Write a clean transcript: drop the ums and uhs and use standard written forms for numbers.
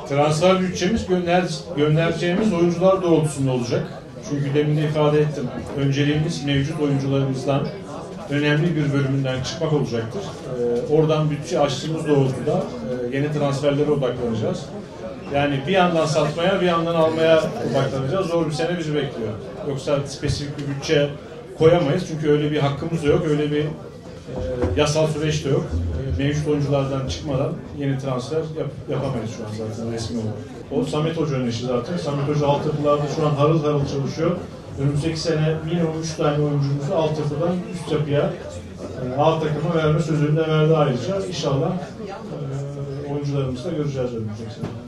Transfer bütçemiz göndereceğimiz oyuncular doğrultusunda olacak. Çünkü demin de ifade ettim. Önceliğimiz mevcut oyuncularımızdan önemli bir bölümünden çıkmak olacaktır. Oradan bütçe açtığımız doğrultuda yeni transferlere odaklanacağız. Yani bir yandan satmaya, bir yandan almaya odaklanacağız. Zor bir sene bizi bekliyor. Yoksa spesifik bir bütçe koyamayız. Çünkü öyle bir hakkımız da yok, öyle bir yasal süreç de yok. Mevcut oyunculardan çıkmadan yeni transfer yapamayız şu an zaten resmi olarak. O Samet Hoca'nın işi zaten. Samet Hoca altyapılarda şu an harıl harıl çalışıyor. Önümüzdeki sene minimum 3 tane oyuncumuzu altyapıdan üst yapıya A takıma verme sözünü de verdi ayrıca. İnşallah oyuncularımızı da göreceğiz önümüzdeki sene.